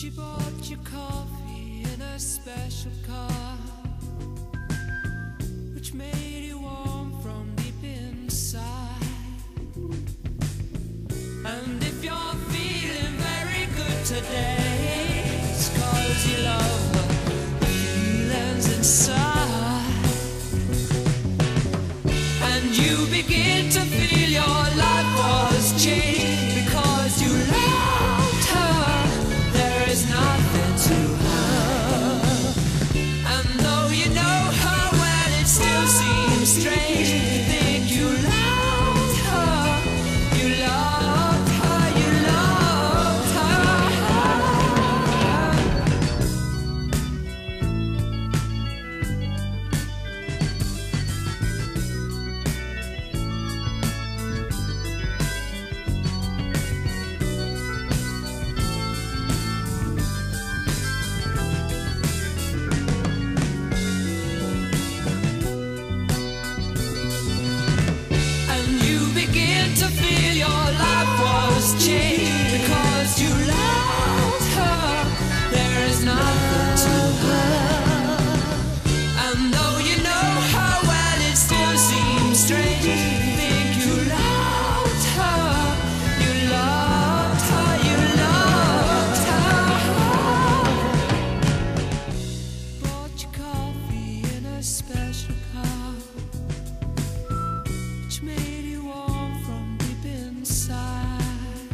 She bought you coffee in a special car, which made you warm from deep inside. And if you're feeling very good today, it's 'cause you love the feelings inside. And you begin to feel your life was changed because you loved her. There is nothing to her. And though you know her well, it still seems strange to think you loved her. You loved her, you loved her. To feel your life was changed because you loved her. There is nothing to her. And though you know her well, it still seems strange to think you loved her. You loved her, you loved her. Bought you coffee in a special car, which made you warm from deep inside.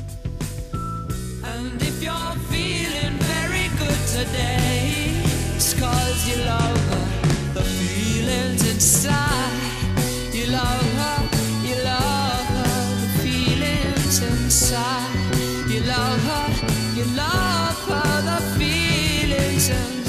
And if you're feeling very good today, it's 'cause you love her, the feelings inside. You love her, you love her, the feelings inside. You love her, you love her, the feelings inside.